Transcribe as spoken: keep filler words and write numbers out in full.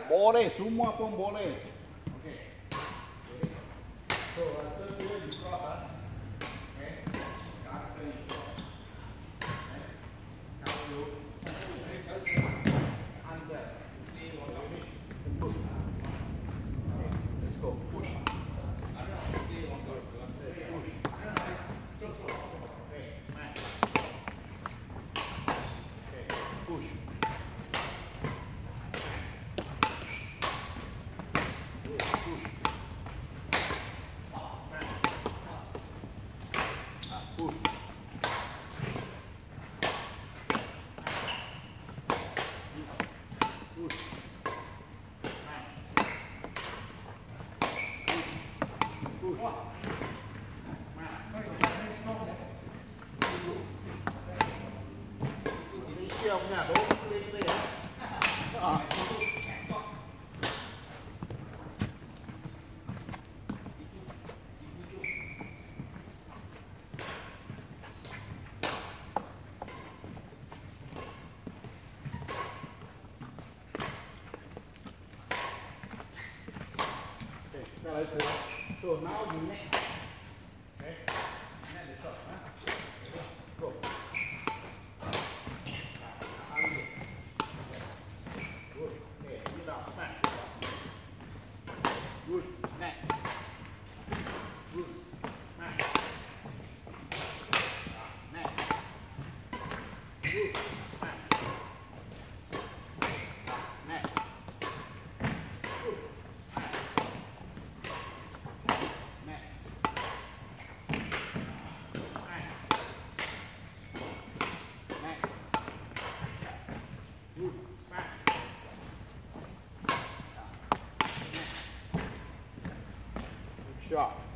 boleh, semua pun boleh. Okey. So, after dia di cross ah. Okey. Kata ni cross. Okey. Kalau you answer. Push. Okay. Let's go. Push. Push. Siêu nhà đố lên đây đấy. À. Okay, so now you next. Okay, next is up, huh? Go. Good. Okay, you down, smash. Good. Next. Good. Smash. Next. Good. Smash. Next. Good. Smash. Next. Smash. Next. Good. Smash. Good shot.